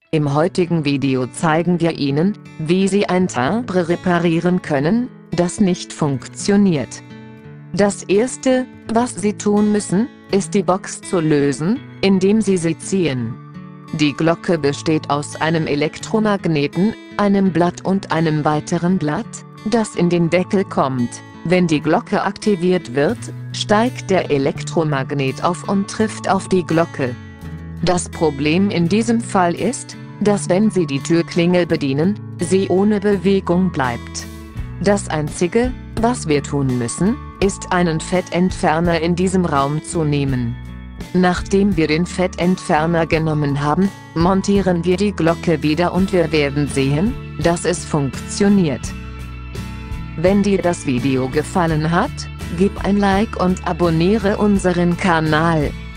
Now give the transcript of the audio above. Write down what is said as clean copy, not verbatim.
Im heutigen Video zeigen wir Ihnen, wie Sie ein Timbre reparieren können, das nicht funktioniert. Das erste, was Sie tun müssen, ist die Box zu lösen, indem Sie sie ziehen. Die Glocke besteht aus einem Elektromagneten, einem Blatt und einem weiteren Blatt, das in den Deckel kommt. Wenn die Glocke aktiviert wird, steigt der Elektromagnet auf und trifft auf die Glocke. Das Problem in diesem Fall ist, dass wenn Sie die Türklingel bedienen, sie ohne Bewegung bleibt. Das Einzige, was wir tun müssen, ist einen Fettentferner in diesem Raum zu nehmen. Nachdem wir den Fettentferner genommen haben, montieren wir die Glocke wieder und wir werden sehen, dass es funktioniert. Wenn dir das Video gefallen hat, gib ein Like und abonniere unseren Kanal.